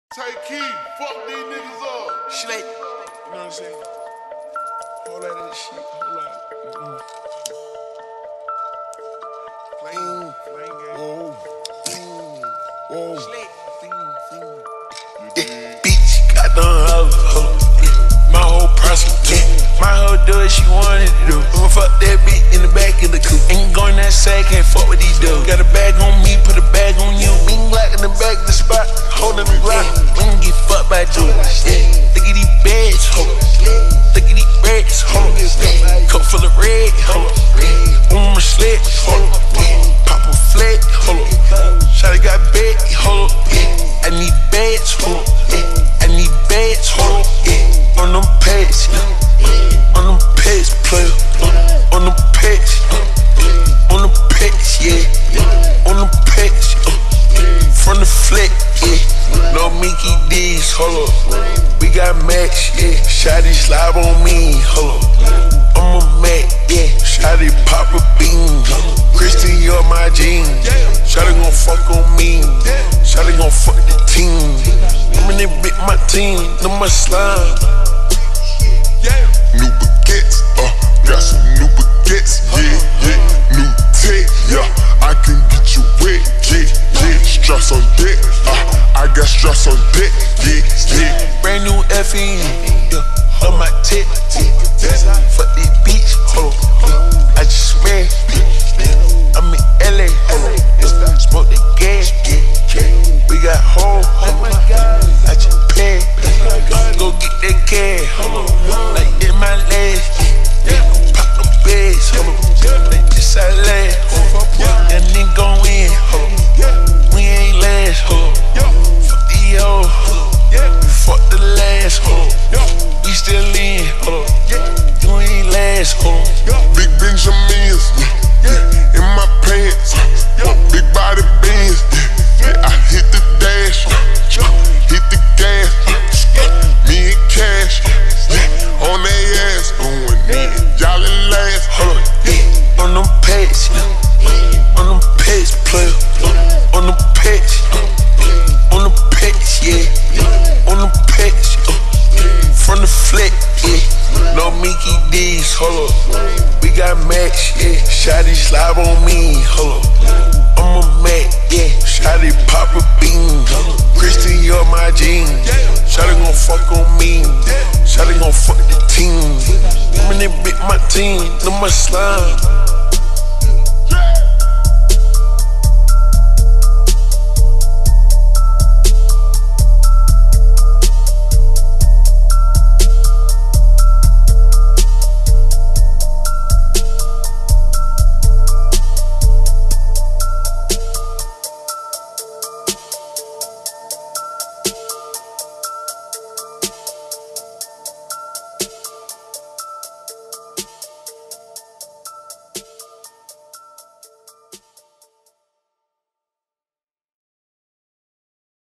Take keef, fuck these niggas up. Slatt. You know what I'm saying? Whole lot of that shit, whole lot. Playing game. Whoa. Slatt. Bitch, got done hoe. My whole prostitute. My hoe do what she wanted to do. I'ma fuck that bitch in the back of the coupe. Ain't going that side, can't fuck with these dudes. Got a bag on me, put a bag on you. Bing Glock in the back of the spot, holding the Glock. We ain't get fucked by dudes. Look at these bags, ho. Look at these rats, ho. Cup full of red, ho. On my sled, ho. Pop a flat, ho. Shawty got bad, ho. I need bags, ho. I need bags, ho. On them pads, on them pads, player. On them pads, on them pads, yeah. On them pads, from the flat, yeah. No Mickey D's, hold up. We got Max, yeah. Shawty slide on me, hold up. I'm a Mac, yeah. Shawty pop a bean. Christy, you're my jeans. Shawty gon' fuck on me. Shawty gon' fuck the team. I'm in it with my team, no my slime. New baguettes, got some new baguettes, yeah. New tech, yeah. I can get you wet, yeah. Straps on deck, I got straps on deck, yeah. Brand new FN, yeah. On my tip, fuck this bitch, hold on. I just swear, I'm in LA, hold on. Smoke the gas, yeah. We got home, I just pay, go get that cash, hold on. Like in my legs, pop the beds, hold on. Like this I last, hold on. That nigga gon' win, hold on. We ain't last, hold on. Fuck the old, hold on. Fuck the last, hold on. We still in, hold on. You ain't last, hold on. Big Benjamins, in my pants. Big body bands, yeah. I hit the dash, hit the gas. Me and Cash, on they ass, going in. Y'all in last, hold on. On them pads, on them pads, player. On them pads, on them pads, yeah. On them pads, from the flat, yeah. No Mickey D's, hold up. We got Max, yeah. Shawty slide on me, hold up. I'm a Mac, yeah. Shawty pop a bean. Christy, you're my jeans. Shawty gon' fuck on me. Shawty gon' fuck the team. I'm in it with my team, no my slime.